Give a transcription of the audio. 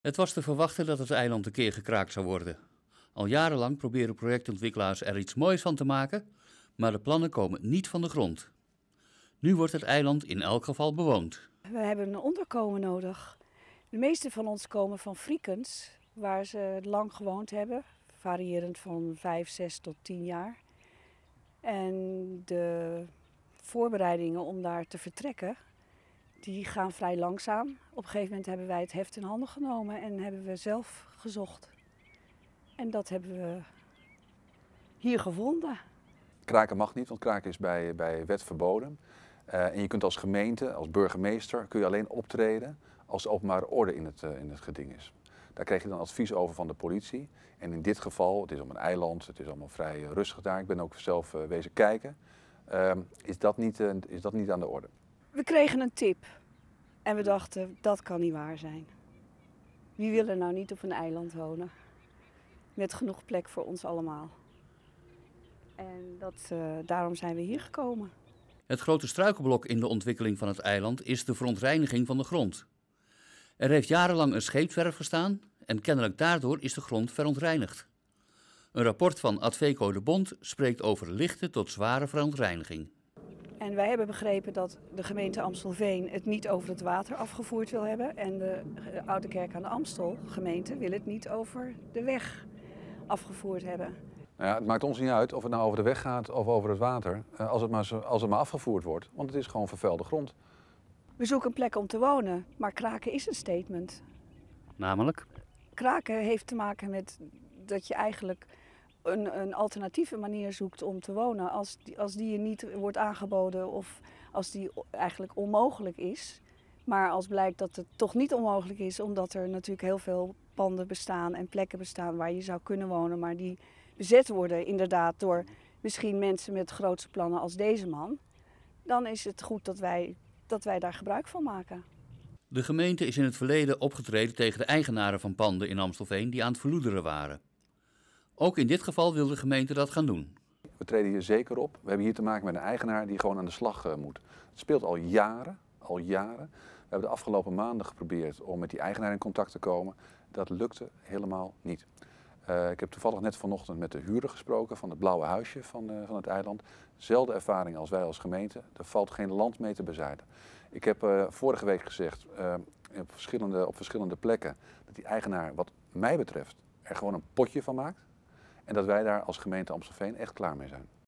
Het was te verwachten dat het eiland een keer gekraakt zou worden. Al jarenlang proberen projectontwikkelaars er iets moois van te maken, maar de plannen komen niet van de grond. Nu wordt het eiland in elk geval bewoond. We hebben een onderkomen nodig. De meeste van ons komen van Friekens, waar ze lang gewoond hebben, variërend van 5, 6 tot 10 jaar. En de voorbereidingen om daar te vertrekken, die gaan vrij langzaam. Op een gegeven moment hebben wij het heft in handen genomen en hebben we zelf gezocht. En dat hebben we hier gevonden. Kraken mag niet, want kraken is bij wet verboden. En je kunt als gemeente, als burgemeester, kun je alleen optreden als de openbare orde in het geding is. Daar krijg je dan advies over van de politie. En in dit geval, het is om een eiland, het is allemaal vrij rustig daar. Ik ben ook zelf wezen kijken. Is dat niet aan de orde? We kregen een tip en we dachten, dat kan niet waar zijn. Wie wil er nou niet op een eiland wonen? Met genoeg plek voor ons allemaal. En daarom zijn we hier gekomen. Het grote struikelblok in de ontwikkeling van het eiland is de verontreiniging van de grond. Er heeft jarenlang een scheepswerf gestaan en kennelijk daardoor is de grond verontreinigd. Een rapport van Adveco de Bond spreekt over lichte tot zware verontreiniging. En wij hebben begrepen dat de gemeente Amstelveen het niet over het water afgevoerd wil hebben. En de Oude Kerk aan de Amstel, gemeente, wil het niet over de weg afgevoerd hebben. Nou ja, het maakt ons niet uit of het nou over de weg gaat of over het water, als het maar afgevoerd wordt. Want het is gewoon vervuilde grond. We zoeken een plek om te wonen, maar kraken is een statement. Namelijk? Kraken heeft te maken met dat je eigenlijk een alternatieve manier zoekt om te wonen. Als die je niet wordt aangeboden of als die eigenlijk onmogelijk is. Maar als blijkt dat het toch niet onmogelijk is, omdat er natuurlijk heel veel panden bestaan en plekken bestaan waar je zou kunnen wonen, maar die bezet worden inderdaad door misschien mensen met grootse plannen als deze man. Dan is het goed dat wij daar gebruik van maken. De gemeente is in het verleden opgetreden tegen de eigenaren van panden in Amstelveen die aan het verloederen waren. Ook in dit geval wil de gemeente dat gaan doen. We treden hier zeker op. We hebben hier te maken met een eigenaar die gewoon aan de slag moet. Het speelt al jaren, al jaren. We hebben de afgelopen maanden geprobeerd om met die eigenaar in contact te komen. Dat lukte helemaal niet. Ik heb toevallig net vanochtend met de huurder gesproken van het blauwe huisje van het eiland. Zelfde ervaring als wij als gemeente. Er valt geen land mee te bezijden. Ik heb vorige week gezegd op verschillende plekken dat die eigenaar wat mij betreft er gewoon een potje van maakt. En dat wij daar als gemeente Amstelveen echt klaar mee zijn.